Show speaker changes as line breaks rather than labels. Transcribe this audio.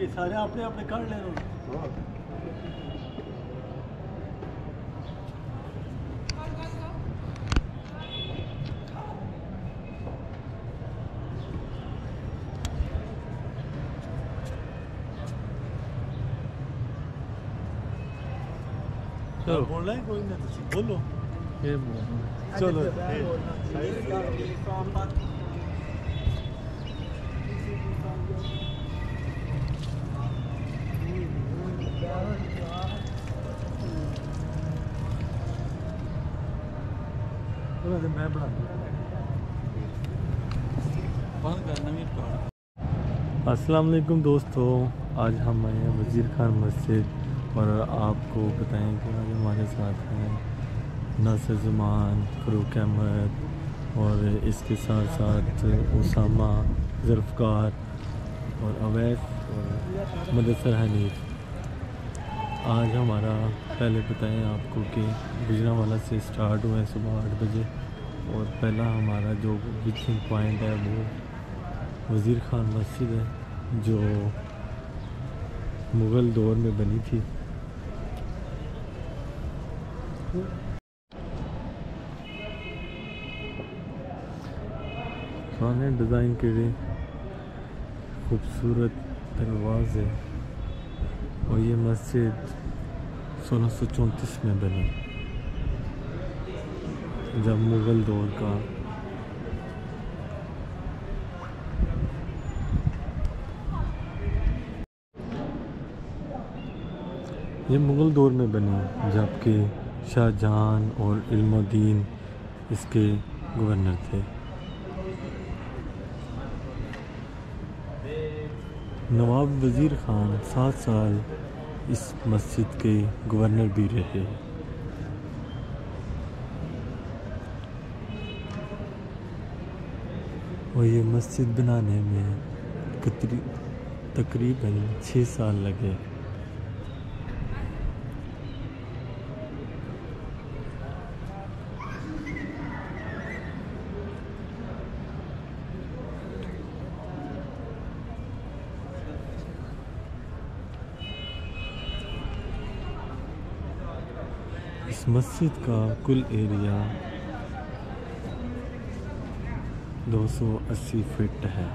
के सारे अपने अपने कर ले रहे
चलो
बोल रहे कोई ना तुम बोलो
ये बोलो
चलो मैं बना अस्सलाम वालेकुम दोस्तों, आज हम आए हैं वज़ीर खान मस्जिद और आपको बताएं कि आज हमारे साथ हैं नासिर ज़मान, फ़रूक अहमद और इसके साथ साथ उसामा, ज़ुल्फ़कार और अवैस और मुदस्सर हनीफ। आज हमारा पहले बताएं आपको कि गुजरांवाला से स्टार्ट हुआ है सुबह 8 बजे और पहला हमारा जो विजिटिंग पॉइंट है वो वज़ीर खान मस्जिद है जो मुग़ल दौर में बनी थी। पुराने डिज़ाइन के खूबसूरत दरवाज़ है और ये मस्जिद 1634 में बनी जब मुग़ल दौर का ये मुग़ल दौर में बनी जबकि शाहजहां और इल्मुद्दीन इसके गवर्नर थे। नवाब वज़ीर खान 7 साल इस मस्जिद के गवर्नर भी रहे। और ये मस्जिद बनाने में तकरीबन 6 साल लगे। इस मस्जिद का कुल एरिया 280 फीट है।